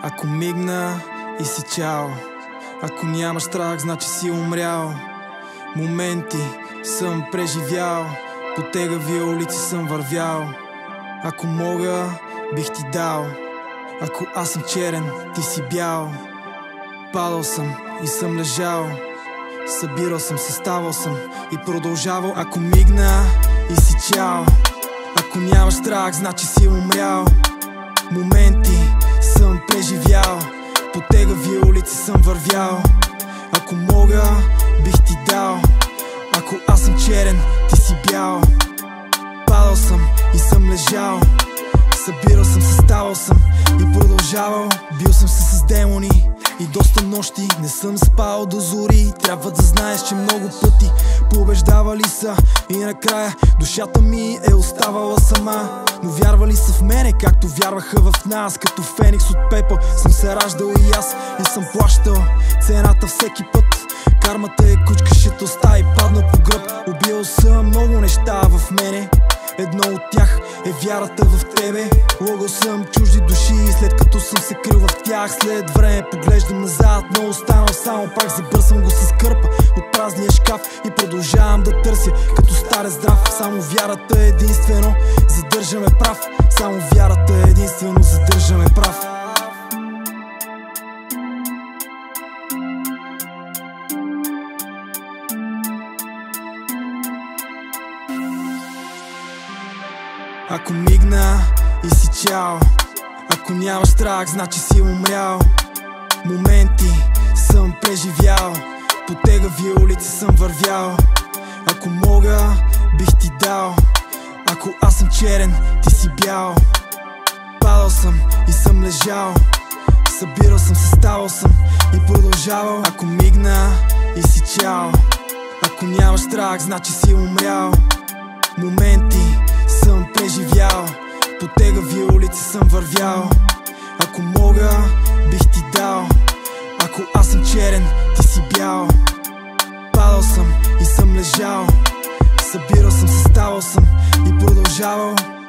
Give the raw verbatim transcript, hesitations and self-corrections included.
Ако мигна и си чао, ако нямаш страх, значи си умрял. Моменти съм преживял, по тегави улици съм вървял. Ако мога, бих ти дал. Ако аз съм черен, ти си бял. Падал съм и съм лежал, събирал съм, съставал съм и продължавал. Ако мигна и си чао, ако нямаш страх, значи си умрял. Моменти съм преживял, по тегави улици съм вървял. Ако мога, бих ти дал. Ако аз съм черен, ти си бял. Падал съм и съм лежал, събирал съм, съставал съм и продължавал. Бил съм се с демони и доста нощи, не съм спал до зори. Трябва да знаеш, че много пъти побеждавали са и накрая душата ми е оставала сама. Но вярвали са в мене, както вярваха в нас. Като феникс от пепел съм се раждал и аз, и съм плащал цената всеки път. Кармата е кучка, шитостта и падна по гръб. Убил съм много неща в мене, едно от тях е вярата в тебе. Логал съм чужди души и след като съм се крил в тях, след време поглеждам назад, но останал само пак. Забърсвам го с кърпа от празния шкаф и продължавам да търся като стар здрав. Само вярата е единствено задържаме прав. Само вярата е единствено задържаме прав. Ако мигна и си чао, ако нямаш страх, значи си умрял. Моменти съм преживял, по тегави улици съм вървял. Ако мога, бих ти дал. Ако аз съм черен, ти си бял. Падал съм и съм лежал, събирал съм, съставал съм и продължавал. Ако мигна и си чао, ако нямаш страх, значи си умрял. Моменти съм преживял, по тегави улици съм вървял. Ако мога, бих ти дал. Ако аз съм черен, ти си бял. Падал съм и съм лежал, събирал съм, съставал съм и продължавал.